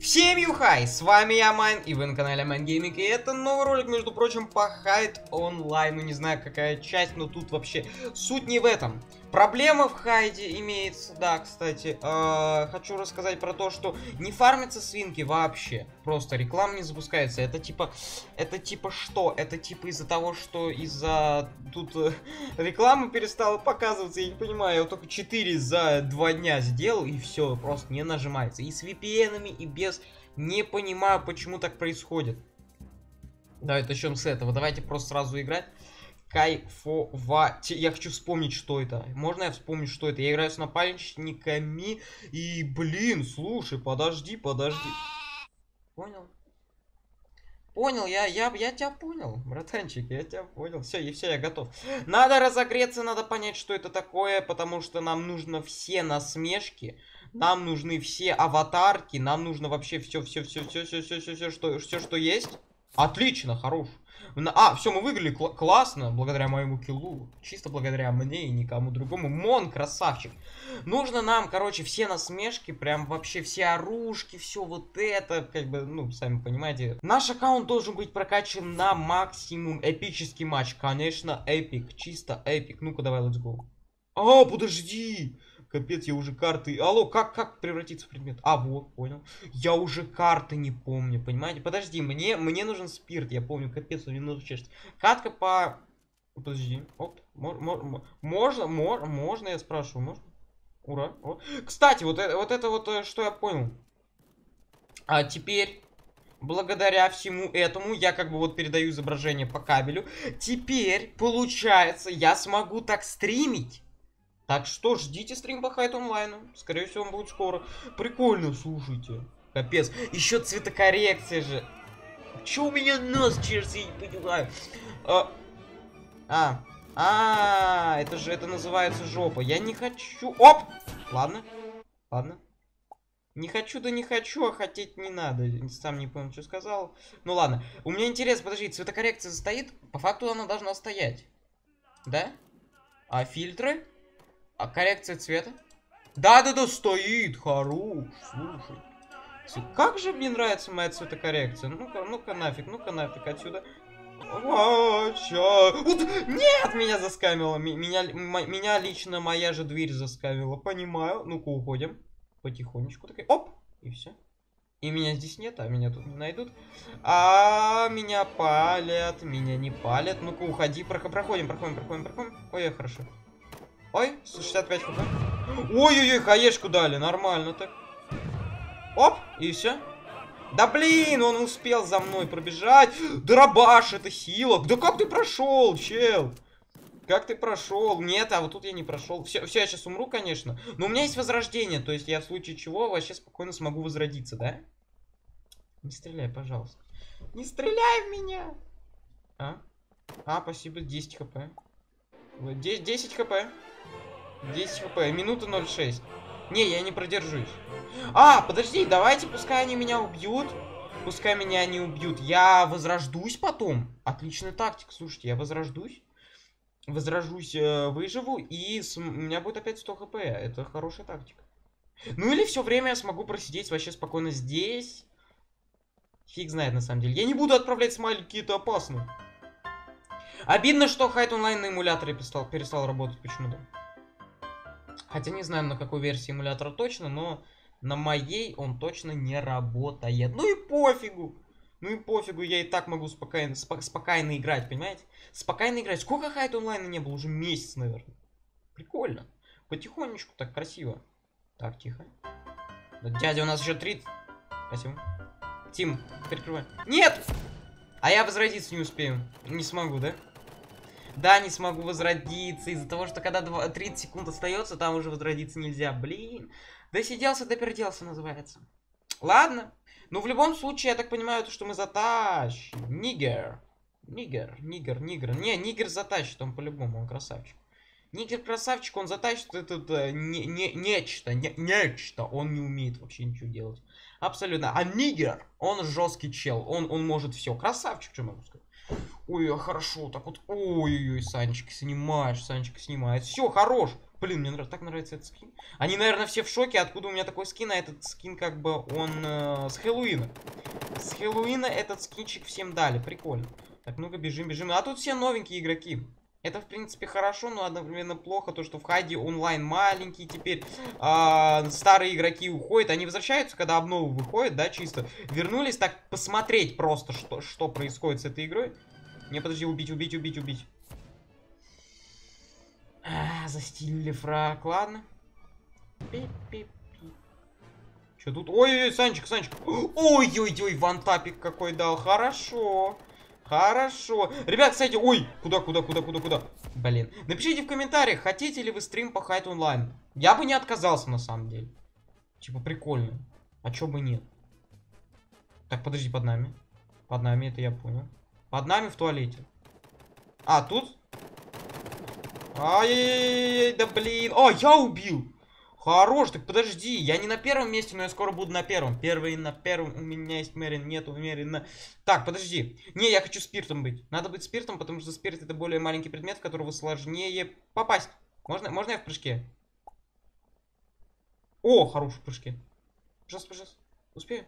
Всем юхай, с вами я Майн, и вы на канале Майн Гейминг, и это новый ролик, между прочим, по Хайд Онлайн. Ну не знаю какая часть, но тут вообще суть не в этом. Проблема в Хайде имеется, да, кстати. Хочу рассказать про то, что не фармятся свинки вообще. Просто реклама не запускается. Это типа что? Это типа из-за того, что тут реклама перестала показываться. Я не понимаю, я вот только 4 за 2 дня сделал, и все, просто не нажимается. И с VPN-ами, и без. Не понимаю, почему так происходит. Давайте начнем с этого. Давайте просто сразу играть. Кайфовать. Я хочу вспомнить, что это. Можно я вспомню, что это? Я играю с напальчниками. И, блин, слушай, подожди. Понял? Понял, я тебя понял, братанчик, я тебя понял. Все, я готов. Надо разогреться, надо понять, что это такое, потому что нам нужно все насмешки. Нам нужны все аватарки. Нам нужно вообще все, что есть. Отлично, хорош. Все, мы выиграли классно, благодаря моему киллу. Чисто благодаря мне и никому другому. Мон, красавчик. Нужно нам, короче, все насмешки, прям вообще все оружки, все вот это, как бы, ну, сами понимаете. Наш аккаунт должен быть прокачан на максимум. Эпический матч, конечно, эпик, чисто эпик. Ну-ка, давай, let's go. Подожди. Капец, я уже карты... Алло, как превратиться в предмет? Вот, понял. Я уже карты не помню, понимаете? Подожди, мне нужен спирт, я помню. Капец, он не нужен чешется. Катка по... Подожди. Оп. Можно, я спрашиваю, можно? Ура. О. Кстати, вот это что я понял. А теперь... Благодаря всему этому я как бы вот передаю изображение по кабелю. Теперь, получается, я смогу так стримить. Так что ждите стрим по Хайд Онлайну. Скорее всего, он будет скоро. Прикольно, слушайте. Капец. Еще цветокоррекция же. Че у меня нос чешется, я не понимаю. Это называется жопа. Я не хочу. Оп! Ладно. Не хочу, да не хочу, а хотеть не надо. Сам не понял, что сказал. Ну ладно. У меня интерес, подожди, цветокоррекция стоит? По факту она должна стоять. Да? А фильтры? А коррекция цвета? Да, стоит, хорош, слушай. Как же мне нравится моя цветокоррекция. Ну-ка нафиг отсюда. Нет, меня заскамило. Меня лично моя же дверь заскамила. Понимаю. Ну-ка, уходим. Потихонечку. Такой, оп, и все. И меня здесь нет, а меня тут не найдут. Меня палят, меня не палят. Ну-ка, уходи, проходим. Ой, хорошо. Ой, 65 хп. Ой-ой-ой, хаешку дали, нормально так. Оп, и все. Да блин, он успел за мной пробежать. Дробаш, это сила. Да как ты прошел, чел? Как ты прошел? Нет, а вот тут я не прошел. Все, я сейчас умру, конечно. Но у меня есть возрождение, то есть я в случае чего вообще спокойно смогу возродиться, да? Не стреляй, пожалуйста. Не стреляй в меня. Спасибо, 10 хп. 10 хп. 10 хп, минута 0,6. Не, я не продержусь. Подожди, давайте, пускай они меня убьют. Пускай меня не убьют. Я возрождусь потом. Отличная тактика, слушайте, я возрождусь. Выживу, и у меня будет опять 100 хп. Это хорошая тактика. Ну или все время я смогу просидеть вообще спокойно здесь. Фиг знает на самом деле. Я не буду отправлять смайлики, это опасно. Обидно, что Хайд Онлайн на эмуляторе перестал работать почему-то. Хотя не знаю, на какой версии эмулятора точно, но на моей он точно не работает. Ну и пофигу. Я и так могу спокойно играть, понимаете? Спокойно играть. Сколько Хайд Онлайна не было? Уже месяц, наверное. Прикольно. Потихонечку, так красиво. Так, тихо. Дядя, у нас еще 30. Спасибо. Тим, перекрывай. Нет! А я возродиться не успею. Не смогу, да? Да, не смогу возродиться. Из-за того, что когда 30 секунд остается, там уже возродиться нельзя. Блин. Досиделся, доперделся, называется. Ладно. Ну, в любом случае, я так понимаю, что мы затащим. Нигер. Не, Нигер затащит, он по-любому, он красавчик. Нигер красавчик, он затащит это нечто. Он не умеет вообще ничего делать. Абсолютно. А Нигер, он жесткий чел. Он может все. Красавчик, что могу сказать. Ой, хорошо, так вот. Ой-ой-ой, Санечка снимает. Все, хорош. Блин, мне так нравится этот скин. Они, наверное, все в шоке, откуда у меня такой скин, а этот скин как бы он с Хэллоуина. С Хэллоуина этот скинчик всем дали, прикольно. Так, ну-ка, бежим, бежим. А тут все новенькие игроки. Это, в принципе, хорошо, но одновременно плохо, то, что в Хайди онлайн маленький теперь. Старые игроки уходят, они возвращаются, когда обновы выходят, да, чисто. Вернулись так посмотреть просто, что происходит с этой игрой. Не, подожди, убить, убить, убить, убить. Застилили фраг, ладно. Что тут? Ой-ой-ой, Санчик, Санчик. Ой-ой-ой, вантапик какой дал. Хорошо. Хорошо. Ребят, кстати, ой, куда? Блин. Напишите в комментариях, хотите ли вы стрим по Хайд онлайн. Я бы не отказался, на самом деле. Типа, прикольно. А чё бы нет? Так, подожди, под нами. Под нами, это я понял. Под нами в туалете. А, тут? Ай-яй-яй, да блин. О, я убил. Хорош, так подожди, я не на первом месте, но я скоро буду на первом. Первый на первом, у меня есть Мерин, нету Мерина. Так, подожди. Не, я хочу спиртом быть. Надо быть спиртом, потому что спирт это более маленький предмет, в которого сложнее попасть. Можно я в прыжке? О, хорош в прыжке. Пожалуйста, пожалуйста. Успею?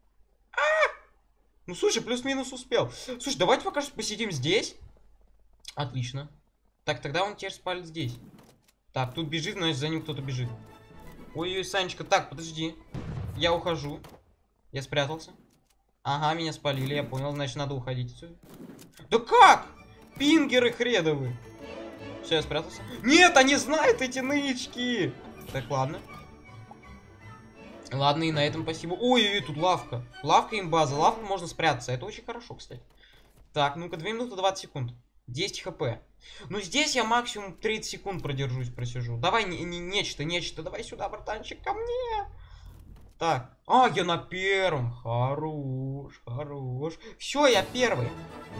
Ну, слушай, плюс-минус успел. Слушай, давайте пока что посидим здесь. Отлично. Так, тогда он теперь спалит здесь. Так, тут бежит, значит, за ним кто-то бежит. Ой-ой, Санечка, так, подожди. Я ухожу. Я спрятался. Ага, меня спалили, я понял, значит, надо уходить отсюда. Да как? Пингеры хредовые. Все, я спрятался. Нет, они знают эти нычки. Так, ладно. Ладно, и на этом спасибо. Ой-ой-ой, тут лавка. Лавка имба, за лавку можно спрятаться. Это очень хорошо, кстати. Так, ну-ка, 2 минуты 20 секунд. 10 хп. Ну, здесь я максимум 30 секунд продержусь, просижу. Давай нечто. Давай сюда, братанчик, ко мне. Так. А, я на первом. Хорош, хорош. Все, я первый.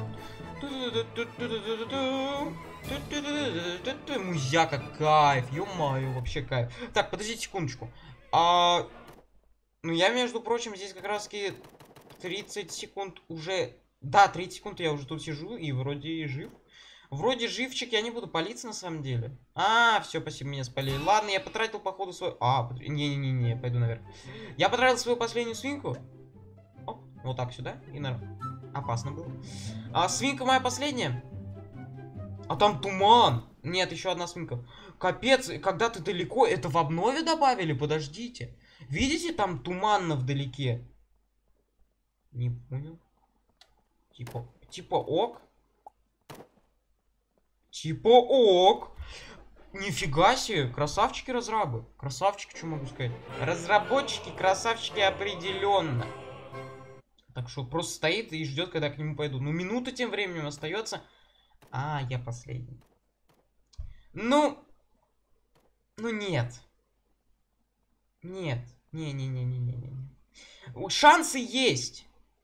Музяка, кайф. Ё-моё, вообще кайф. Так, подождите секундочку. Ну, я, между прочим, здесь как раз-таки 30 секунд уже... Да, 30 секунд я уже тут сижу и вроде жив. Вроде живчик, я не буду палиться на самом деле. А, все, спасибо, меня спалили. Ладно, я потратил, походу, свой... Не, пойду наверх. Я потратил свою последнюю свинку. Оп, вот так сюда. И наверное. Опасно было. Свинка моя последняя. А там туман. Нет, еще одна свинка. Капец, когда ты далеко, это в обнове добавили? Подождите. Видите, там туманно вдалеке. Не понял. Типа ок. Типа ок. Нифига себе. Красавчики разрабы. Красавчики, что могу сказать? Разработчики, красавчики определенно. Так что просто стоит и ждет, когда к нему пойду. Ну, минута тем временем остается. А, я последний. Ну нет. Нет. Не. Шансы есть.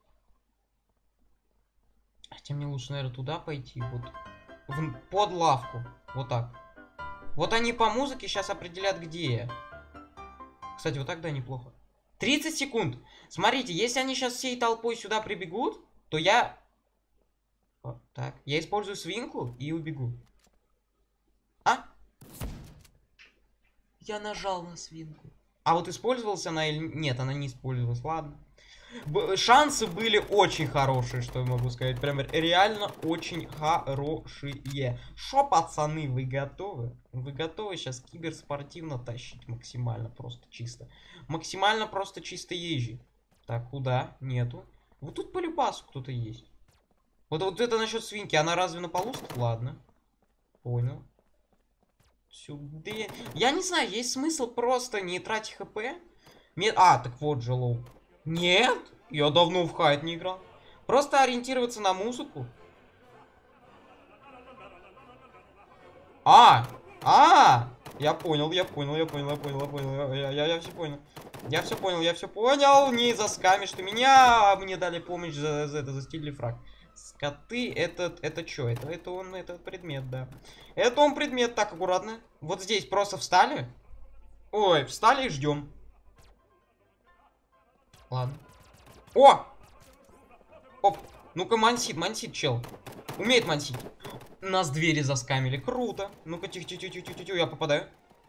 Хотя мне лучше, наверное, туда пойти. Вот. Под лавку. Вот так. Вот они по музыке сейчас определят, где я. Кстати, вот тогда неплохо. 30 секунд. Смотрите, если они сейчас всей толпой сюда прибегут, то я... Вот так. Я использую свинку и убегу. А? Я нажал на свинку. А вот использовалась она или... Нет, она не использовалась. Ладно. Шансы были очень хорошие, что я могу сказать. Прям реально очень хорошие. Шо, пацаны, вы готовы? Вы готовы сейчас киберспортивно тащить максимально просто чисто? Максимально просто чисто езжи. Так, куда? Нету. Вот тут по любасу кто-то есть. Вот это насчет свинки. Она разве на полу стоит? Ладно. Понял. Сюда. Я не знаю, есть смысл просто не тратить хп? А, так вот же лоу. Нет, я давно в хайт не играл. Просто ориентироваться на музыку. Я понял. Я все понял. Не заскамишь ты меня. Мне дали помощь за стиль фраг. Скоты, это что? Это он, этот предмет, да. Это он предмет, так, аккуратно. Вот здесь просто встали. Ой, встали и ждем. Ладно. О! Оп. Ну-ка, мансит, чел. Умеет мансить. Нас двери заскамили. Круто. Ну-ка, тихо, я попадаю.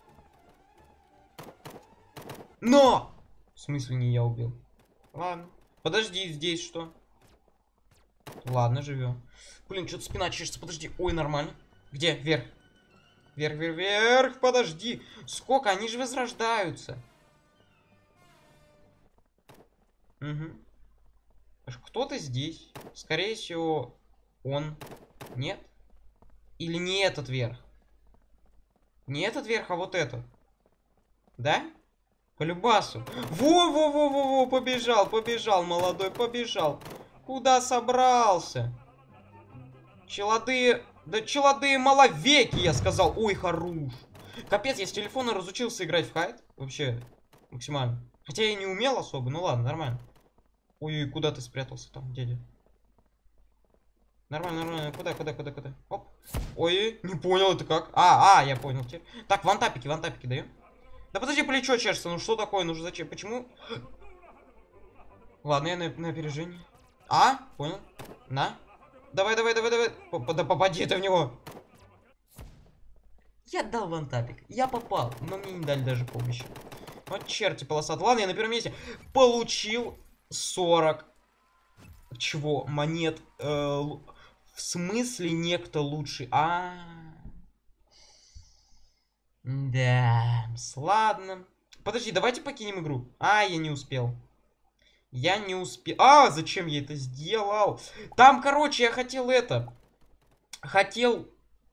Но! В смысле не я убил? Ладно. Подожди, здесь что? Ладно, живем. Блин, что-то спина чешется, подожди. Ой, нормально. Где? Вверх. Вверх, вверх, вверх, подожди. Сколько? Они же возрождаются. Угу. Кто-то здесь. Скорее всего, он. Нет? Или не этот верх? Не этот верх, а вот этот. Да? По любасу. Во-во-во-во-во, побежал, побежал, молодой, побежал. Куда собрался? Челады... Да челады маловеки, я сказал. Ой, хорош. Капец, я с телефона разучился играть в хайд. Вообще, максимально. Хотя я не умел особо, ну ладно, нормально. Ой, куда ты спрятался там, дядя? Нормально, нормально. Куда? Оп. Ой, не понял, это как? Я понял теперь. Так, вантапики даем. Да подожди, плечо чешется, ну что такое, ну зачем, почему? Ладно, я на опережении. Понял. На. Давай. Да попади ты в него. Я дал вантапик, я попал, но мне не дали даже помощи. Вот черти полосат. Ладно, я на первом месте. Получил 40. Чего? Монет. В смысле некто лучший? Да, ладно. Подожди, давайте покинем игру. Я не успел. Я не успел. Зачем я это сделал? Там, короче, я хотел это. Хотел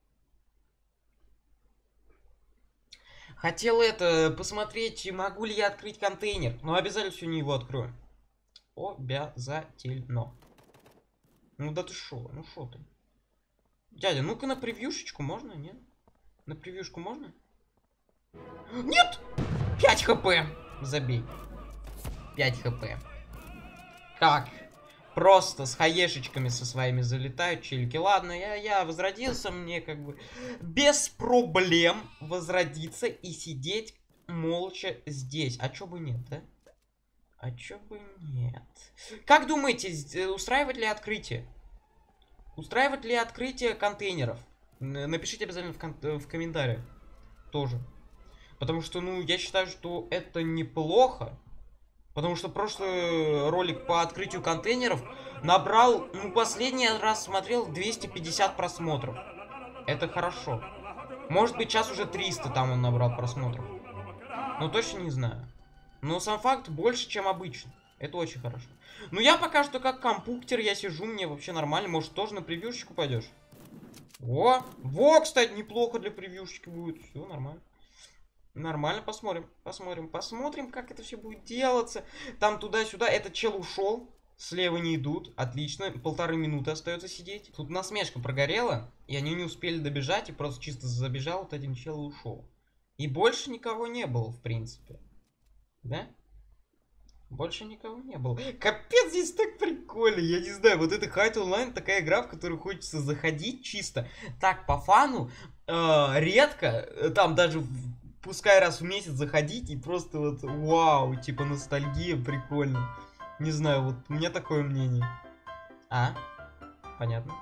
посмотреть, могу ли я открыть контейнер. Но обязательно сегодня его открою. Обязательно. Ну да ты шо? Ну шо ты? Дядя, ну-ка на превьюшечку можно, нет? На превьюшку можно? Нет! 5 хп. Забей. 5 хп. Как? Просто с хаешечками со своими залетают челики. Ладно, я возродился, мне как бы без проблем возродиться и сидеть молча здесь. А чё бы нет, да? А чё бы нет? Как думаете, устраивать ли открытие? Устраивать ли открытие контейнеров? Напишите обязательно в комментариях. Тоже. Потому что, ну, я считаю, что это неплохо. Потому что прошлый ролик по открытию контейнеров набрал, ну, последний раз смотрел 250 просмотров. Это хорошо. Может быть, сейчас уже 300 там он набрал просмотров. Но точно не знаю. Но сам факт больше, чем обычно. Это очень хорошо. Ну, я пока что как компьютер, я сижу, мне вообще нормально. Может, тоже на превьюшечку пойдешь? Во, кстати, неплохо для превьюшечки будет. Все, нормально. Нормально, посмотрим, как это все будет делаться. Там туда-сюда, этот чел ушел. Слева не идут, отлично, 1,5 минуты остается сидеть. Тут насмешка прогорела, и они не успели добежать, и просто чисто забежал вот один чел и ушел. И больше никого не было, в принципе. Да? Больше никого не было. Капец, здесь так прикольно, я не знаю, вот это Hide Online такая игра, в которую хочется заходить чисто. Так, по фану, редко, там даже... Пускай раз в месяц заходить и просто вот вау, типа ностальгия, прикольно. Не знаю, вот у меня такое мнение. Понятно.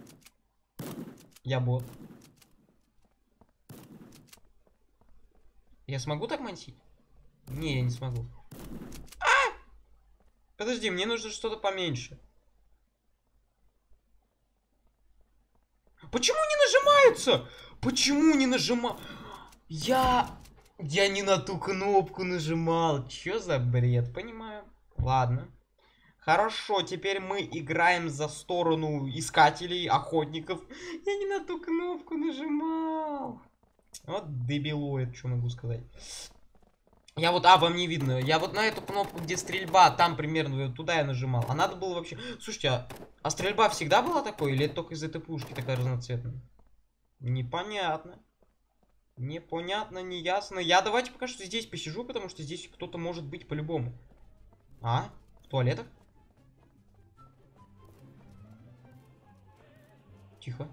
Я бот. Я смогу так мансить? Не, я не смогу. Подожди, мне нужно что-то поменьше. Почему не нажимаются? Почему не нажимаю? Я не на ту кнопку нажимал. Чё за бред? Понимаю. Ладно. Хорошо, теперь мы играем за сторону искателей, охотников. Я не на ту кнопку нажимал. Вот дебилоид, что могу сказать. Я вот, вам не видно. Я вот на эту кнопку, где стрельба, там примерно, туда я нажимал. А надо было вообще... Слушайте, а стрельба всегда была такой? Или это только из этой пушки такая разноцветная? Непонятно. Непонятно, неясно. Я давайте пока что здесь посижу, потому что здесь кто-то может быть по-любому. В туалетах? Тихо.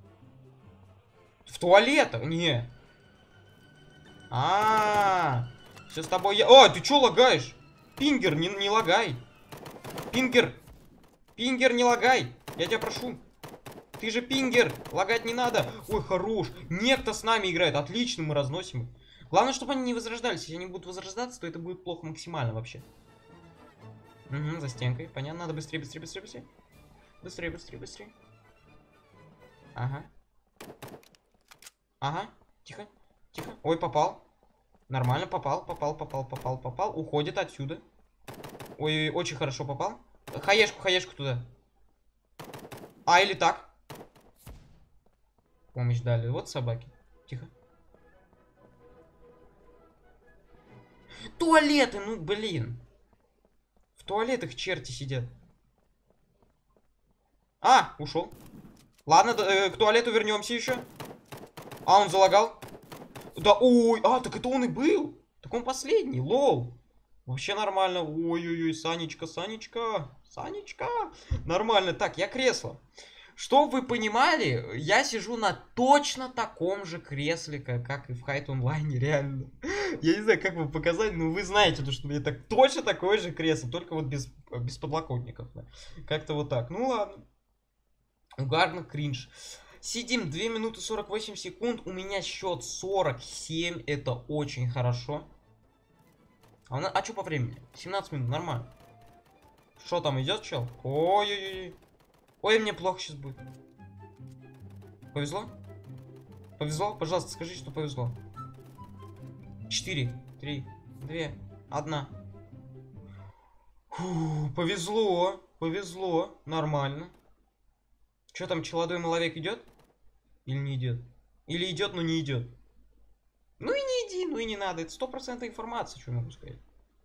В туалетах? Не. Все с тобой я... ты чё лагаешь? Пингер, не лагай. Пингер, не лагай. Я тебя прошу. Ты же пингер, лагать не надо. Ой, хорош. Некто с нами играет. Отлично, мы разносим. Главное, чтобы они не возрождались. Если они будут возрождаться, то это будет плохо максимально вообще. Угу, за стенкой. Понятно, надо быстрее, быстрее, быстрее, быстрее. Быстрее, быстрее, быстрее. Ага. Ага. Тихо, тихо. Ой, попал. Нормально, попал, попал, попал, попал, попал. Уходит отсюда. Ой, очень хорошо попал. Хаешку, хаешку туда. А, или так. Помощь дали. Вот собаки. Тихо. Туалеты, ну блин. В туалетах черти сидят. А, ушел. Ладно, к туалету вернемся еще. А, он залагал. Да, ой, так это он и был. Так он последний, лол. Вообще нормально. Ой-ой-ой, Санечка, Санечка. Санечка. Нормально. Так, я кресло. Чтоб вы понимали, я сижу на точно таком же кресле, как и в Hide Online, реально. Я не знаю, как вам показать, но вы знаете, что мне так точно такое же кресло, только вот без подлокотников. Да. Как-то вот так. Ну ладно. Угарно, кринж. Сидим 2 минуты 48 секунд. У меня счет 47. Это очень хорошо. А что по времени? 17 минут, нормально. Что там идет, чел? Ой-ой-ой. Ой, мне плохо сейчас будет. Повезло? Повезло? Пожалуйста, скажи, что повезло. 4, 3, 2, 1. Фу, повезло. Повезло. Нормально. Что там, челодой маловек идет? Или не идет? Или идет, но не идет? Ну и не иди, ну и не надо. Это 100% информация, что я могу сказать.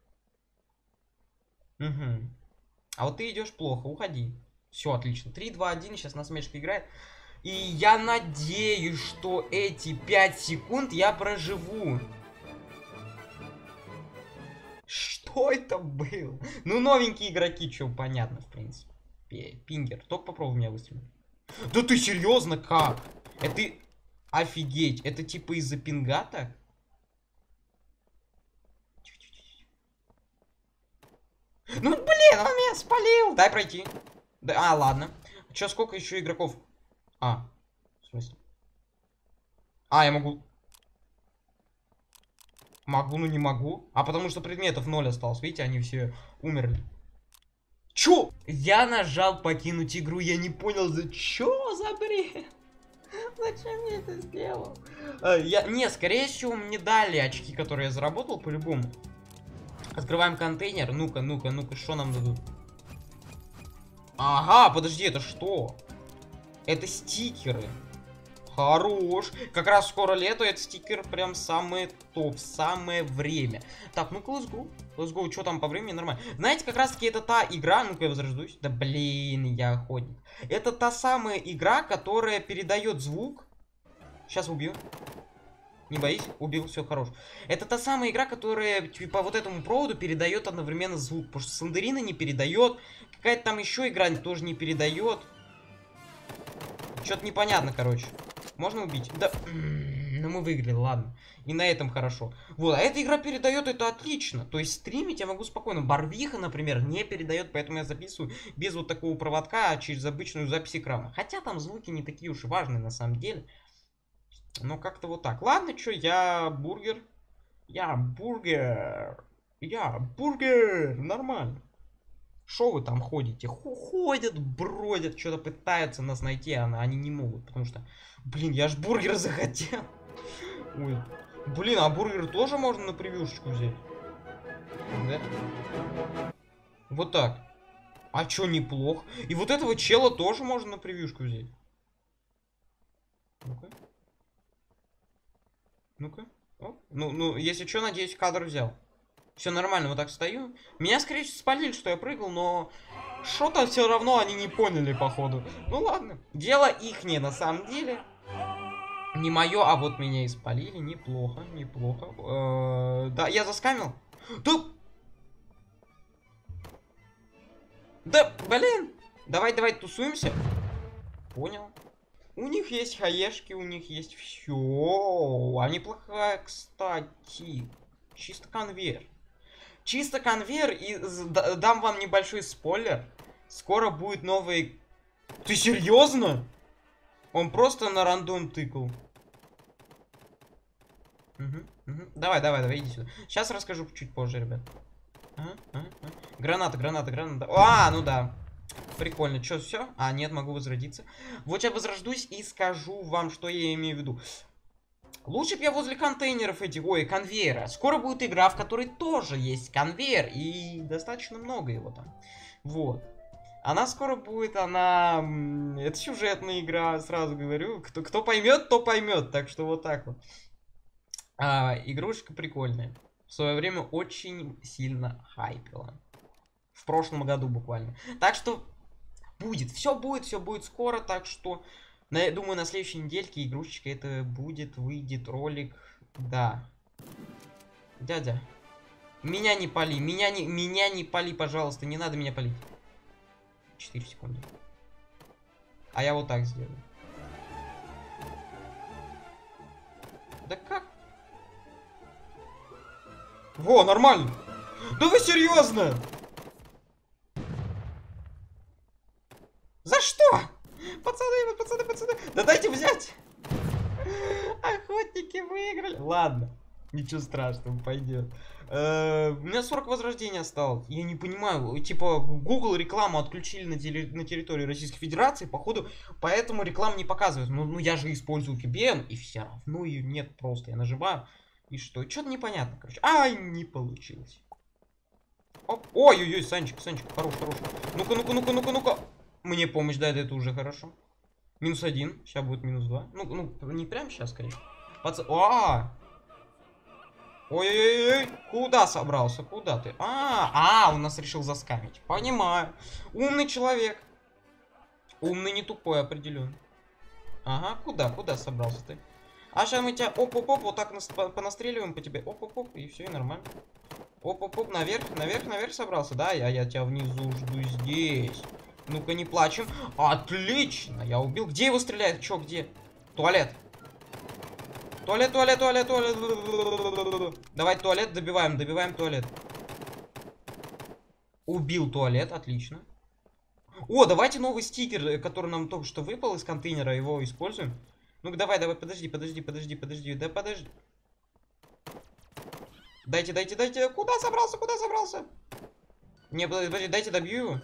Угу. А вот ты идешь плохо, уходи. Все, отлично. 3, 2, 1, сейчас насмешка играет. И я надеюсь, что эти 5 секунд я проживу. Что это было? Ну, новенькие игроки, что понятно, в принципе. Пингер, только попробуй меня выстрелить. Да ты серьезно, как? Это... Офигеть, это типа из-за пинга так? Ну, блин, он меня спалил. Дай пройти. Да, ладно. Че, сколько еще игроков? В смысле? Я могу... Могу, но не могу. Потому что предметов 0 осталось. Видите, они все умерли. Чё? Я нажал покинуть игру. Я не понял, за чё за бред? Зачем я это сделал? Не, скорее всего, мне дали очки, которые я заработал, по-любому. Открываем контейнер. Ну-ка, ну-ка, ну-ка, что нам дадут? Ага, подожди, это что? Это стикеры. Хорош. Как раз скоро лето, этот стикер прям самый топ, самое время. Так, ну-ка, let's go. Let's go, что там по времени? Нормально. Знаете, как раз таки это та игра, ну-ка я возрождусь. Да блин, я охотник. Это та самая игра, которая передает звук. Сейчас убью. Не боись, убил, все, хорош. Это та самая игра, которая по вот этому проводу передает одновременно звук. Потому что Сандерина не передает. Какая-то там еще игра тоже не передает. Что-то непонятно, короче. Можно убить? Да. Ну мы выиграли, ладно. И на этом хорошо. Вот, а эта игра передает, это отлично. То есть стримить я могу спокойно. Барвиха, например, не передает, поэтому я записываю без вот такого проводка, а через обычную запись экрана. Хотя там звуки не такие уж и важные на самом деле. Но как-то вот так. Ладно, что, я бургер. Я бургер. Нормально. Шо вы там ходите? Ходят, бродят, что-то пытаются нас найти, а они не могут. Потому что, блин, я ж бургер захотел. Ой. Блин, а бургер тоже можно на превьюшечку взять? Да? Вот так. А чё, неплохо? И вот этого чела тоже можно на превьюшку взять. Ну-ка. Ну-ка. Ну, если что, надеюсь, кадр взял. Все нормально, вот так стою. Меня, скорее всего, спалили, что я прыгал, но... Что-то все равно они не поняли, походу. Ну ладно. Дело ихнее, на самом деле. Не мое, а вот меня и спалили. Неплохо, неплохо. Да, я заскамил. Да, блин. Давай, тусуемся. Понял. У них есть хаешки, у них есть все. А неплохая, кстати. Чисто конвейер. Чисто конвейер, и дам вам небольшой спойлер. Скоро будет новый... Ты серьезно? Он просто на рандом тыкал. Угу. Угу. Давай, давай, давай, иди сюда. Сейчас расскажу чуть позже, ребят. Граната, граната, граната. А, ну да. Прикольно. Чё, все? А, нет, могу возродиться. Вот я возрождусь и скажу вам, что я имею в виду. Лучше бы я возле контейнеров этих, ой, конвейера. Скоро будет игра, в которой тоже есть конвейер. И достаточно много его там. Вот. Она скоро будет, она... Это сюжетная игра, сразу говорю. Кто поймет, то поймет. Так что вот так вот. Игрушка прикольная. В свое время очень сильно хайпила. В прошлом году буквально. Так что будет. Все будет скоро. Так что, я думаю, на следующей недельке игрушечка это будет, выйдет ролик. Да. Дядя. Меня не пали. Меня не пали, пожалуйста. Не надо меня палить. 4 секунды. А я вот так сделаю. Да как? Во, нормально. Да вы серьезно? За что? Пацаны. Да дайте взять. Охотники выиграли. Ладно. Ничего страшного, пойдет. У меня 40 возрождений осталось. Я не понимаю. Типа, Google рекламу отключили на территории Российской Федерации, походу, поэтому рекламу не показывают. Ну я же использую VPN, и все равно ее нет просто. Я нажимаю, и что? Что-то непонятно, короче. Ай, не получилось. Оп. Ой-ой-ой, Санечка, хорош. Ну-ка. Мне помощь дает, это уже хорошо. -1, сейчас будет -2. Ну, не прям сейчас, конечно. Ой-ой-ой, куда собрался? Куда ты? Он нас решил заскамить. Понимаю. Умный человек. Умный, не тупой, определенно. Ага, куда собрался ты? А сейчас мы тебя оп-оп-оп, вот так понастреливаем по тебе. Оп-оп-оп, и все, и нормально. Оп-оп-оп, наверх собрался, да? Я тебя внизу жду здесь. Ну-ка, не плачем. Отлично, я убил. Где его стреляет? Чё, где? Туалет. Туалет. Давай туалет, добиваем туалет. Убил туалет, отлично. О, давайте новый стикер, который нам только что выпал из контейнера, его используем. Ну-ка, давай, подожди. Да подожди. Дайте. Куда собрался? Не, подожди, дайте добью его.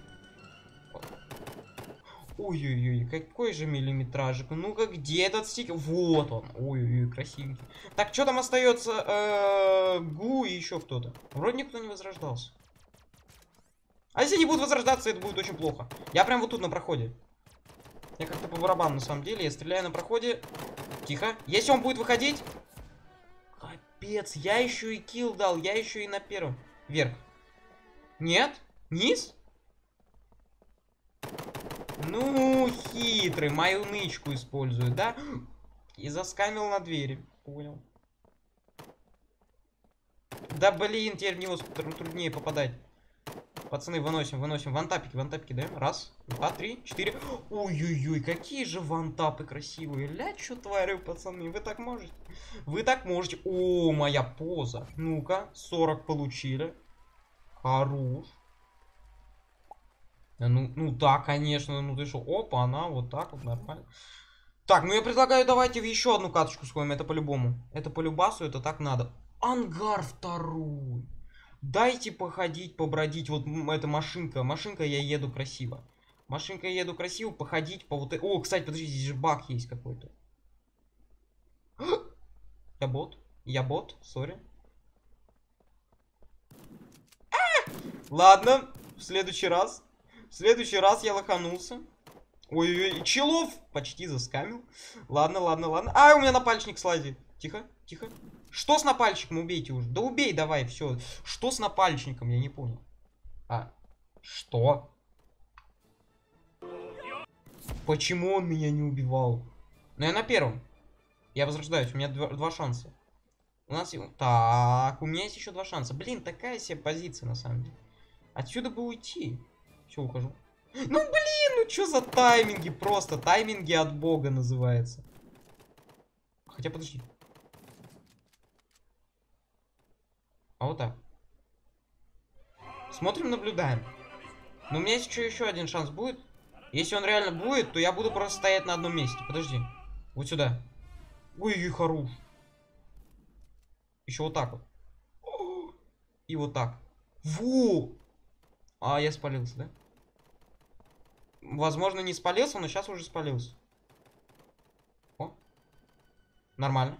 Ой-ой-ой, какой же миллиметражик. Ну-ка, где этот стикер? Вот он. Ой-ой-ой, красивенький. Так, что там остается? Гу и еще кто-то. Вроде никто не возрождался. А если не будут возрождаться, это будет очень плохо. Я прям вот тут на проходе. Я как-то по барабану, на самом деле. Я стреляю на проходе. Тихо. Если он будет выходить... Капец, я еще и килл дал. Я еще и на первом. Вверх. Нет? Низ? Ну, хитрый. Мою нычку использует, да? И заскамил на двери. Понял. Да блин, теперь в него труднее попадать. Пацаны, выносим. Вантапики даем. Раз, два, три, 4. Ой-ой-ой, какие же вантапы красивые. Ля, что творю, пацаны. Вы так можете? О, моя поза. Ну-ка, 40 получили. Хорош. Ну да, конечно. Ну ты что? Опа, она вот так вот, нормально. Так, ну я предлагаю, давайте в еще одну каточку сходим. Это по-любому. Это по любасу, это так надо. Ангар второй. Дайте походить, побродить. Вот эта машинка. Машинка, я еду красиво. Походить по вот... О, кстати, подожди, здесь же баг есть какой-то. Я бот, сори. Ладно, в следующий раз я лоханулся. Ой-ой-ой, челов почти заскамил. Ладно. А, у меня напальчник слазит. Тихо. Что с напальчиком? Убейте уже. Да убей давай, все. Что с напальчником? Я не понял. Что? Почему он меня не убивал? Ну я на первом. Я возрождаюсь, у меня два шанса. Так, у меня есть еще 2 шанса. Блин, такая себе позиция на самом деле. Отсюда бы уйти. Все, ухожу. Ну блин, ну что за тайминги? Просто тайминги от бога называется. Хотя подожди. А вот так. Смотрим, наблюдаем. Но у меня есть еще один шанс будет. Если он реально будет, то я буду просто стоять на одном месте. Подожди. Вот сюда. Ой, хорош. Еще вот так вот. И вот так. Ву! А, я спалился, да? Возможно, не спалился, но сейчас уже спалился. О. Нормально.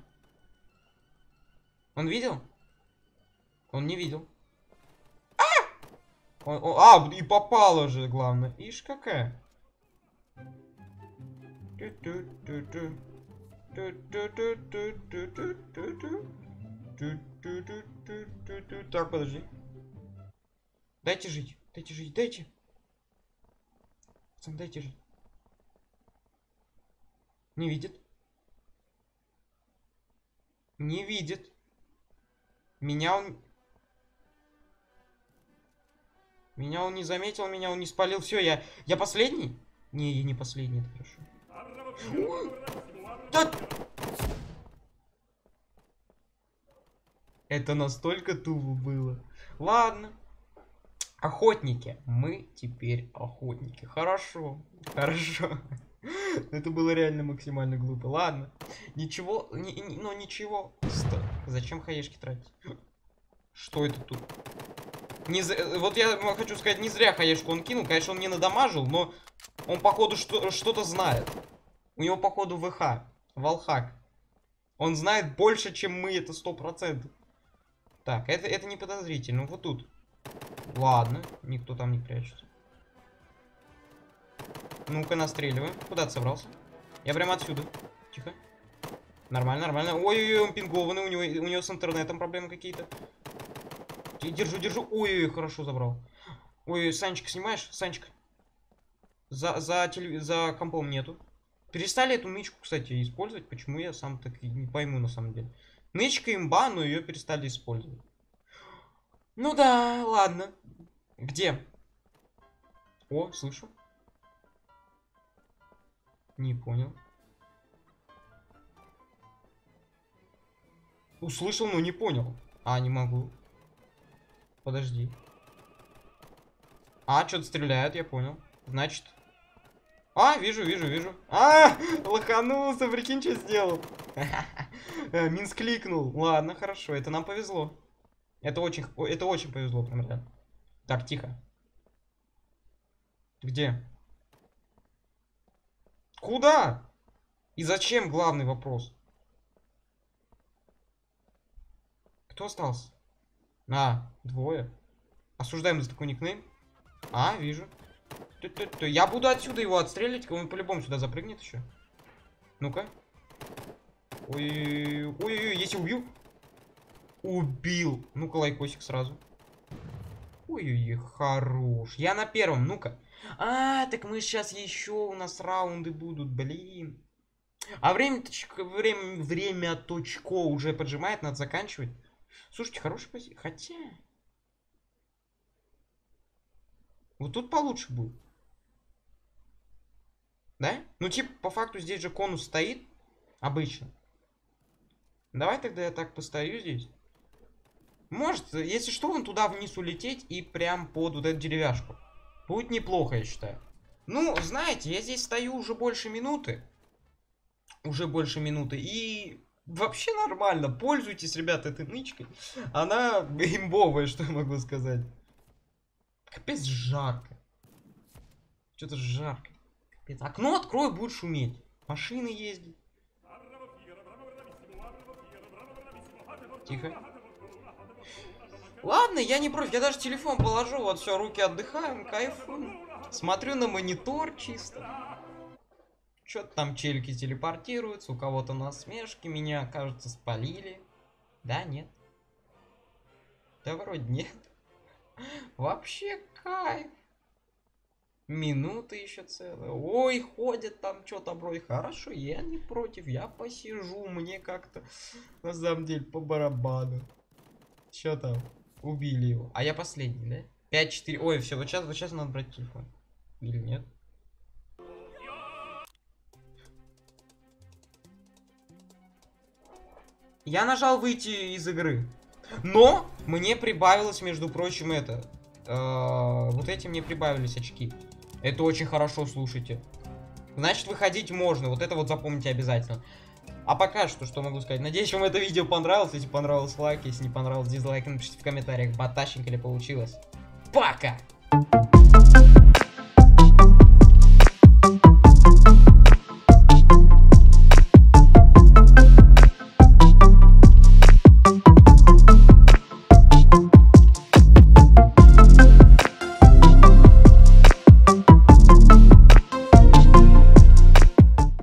Он видел? Он не видел. И попало же, главное. Ишь какая. Так, подожди. Дайте жить. Дайте жить. Дайте. Пацан, дайте жить. Не видит. Не видит. Меня он не заметил, меня он не спалил. Все, я последний? Не, я не последний, это хорошо. Да! Это настолько тупо было. Ладно. Охотники. Мы теперь охотники. Хорошо. Хорошо. Это было реально максимально глупо. Ладно. Ничего. Ну ничего. Зачем хаешки тратить? Что это тут? Вот я хочу сказать, не зря хаешку он кинул. Конечно, он не надамажил, но он, походу, что-то знает. У него, походу, ВХ. Валхак. Он знает больше, чем мы, это 100%. Так, это не подозрительно. Вот тут. Ладно, никто там не прячется. Ну-ка, настреливаем. Куда ты собрался? Я прямо отсюда. Тихо. Нормально, нормально. Ой-ой-ой, он пингованный. У него с интернетом проблемы какие-то. Держу, держу. Ой-ой-ой, хорошо забрал. Ой, Санечка, снимаешь? Санечка. За компом нету. Перестали эту нычку, кстати, использовать. Почему, я сам так и не пойму, на самом деле. Нычка имба, но ее перестали использовать. Ну да, ладно. Где? О, слышу. Не понял. Услышал, но не понял. А, не могу. Подожди. А, что-то стреляют, я понял. Значит... А, вижу, вижу, вижу. А, лоханулся, прикинь, что сделал. Минс кликнул. Ладно, хорошо, это нам повезло. Это очень повезло, прям реально. Так, тихо. Где? Куда? И зачем, главный вопрос? Кто остался? А, двое. Осуждаем за такой никнейм. А, вижу. Я буду отсюда его отстрелить, он по-любому сюда запрыгнет еще. Ну-ка. Ой-ой-ой, если убью. Убил. Ну-ка, лайкосик сразу. Ой-ой-ой, хорош. Я на первом, ну-ка. А, так мы сейчас еще у нас раунды будут, блин. А время точко уже поджимает, надо заканчивать. Слушайте, хорошая позиция. Хотя... Вот тут получше будет. Да? Ну, типа, по факту здесь же конус стоит. Обычно. Давай тогда я так постою здесь. Может, если что, вон туда вниз улететь и прям под вот эту деревяшку. Будет неплохо, я считаю. Ну, знаете, я здесь стою уже больше минуты. Уже больше минуты. И вообще нормально. Пользуйтесь, ребята, этой нычкой. Она имбовая, что я могу сказать. Капец жарко. Что-то жарко. Капец. Окно открой, будет шуметь. Машины ездят. Тихо. Ладно, я не против. Я даже телефон положу. Вот все, руки отдыхаем, кайфуем. Смотрю на монитор чисто. Что-то там челики телепортируются. У кого-то насмешки. Меня, кажется, спалили. Да, нет? Да вроде нет. Вообще кайф. Минуты еще целые. Ой, ходят там что-то вроде. Хорошо, я не против. Я посижу. Мне как-то на самом деле по барабану. Что там? Убили его. А я последний, да? 5-4. Ой, все, вот сейчас надо брать телефон. Или нет? Я нажал выйти из игры. Но мне прибавилось, между прочим, это. Вот эти мне прибавились очки. Это очень хорошо, слушайте. Значит, выходить можно. Вот это вот запомните обязательно. А пока что могу сказать? Надеюсь, вам это видео понравилось. Если понравилось, лайк. Если не понравилось, дизлайк. Напишите в комментариях, батащенько ли получилось. Пока!